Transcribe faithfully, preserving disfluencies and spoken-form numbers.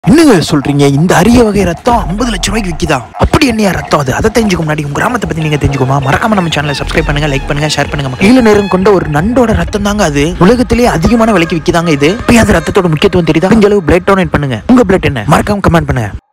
என்னங்க சொல்றீங்க? இந்த அரிய வகை ரத்தம் ஐம்பது லட்சம் ரூபாய்க்கு விற்கிதா? அப்படி என்னையா ரத்தம் அது? அதை தெரிஞ்சுக்க முன்னாடி உங்க கிராமத்தை பத்தி நீங்க தெரிஞ்சுக்கோமா? மறக்காம நம்ம சேனலை சப்ஸ்கிரைப் பண்ணுங்க, லைக் பண்ணுங்க, ஷேர் பண்ணுங்க. நீல நேரம் கொண்ட ஒரு நண்டோட ரத்தம் தாங்க அது. உலகத்திலேயே அதிகமான விலைக்கு விற்கிதாங்க இது. இப்ப அது ரத்தத்தோட முக்கியத்துவம் தெரியுதா? முடிஞ்ச அளவு பிளட் டொனேட் பண்ணுங்க. உங்க பிளட் என்ன? மறக்காம கமெண்ட் பண்ணுங்க.